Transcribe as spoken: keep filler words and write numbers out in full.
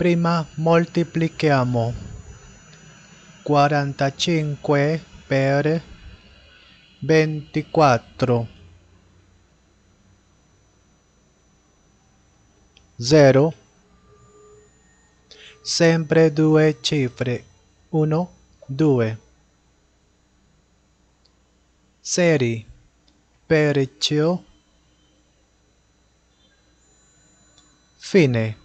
Prima moltiplichiamo quarantacinque per ventiquattro. zero. Sempre due cifre. uno, due. Seri. Perciò. Fine.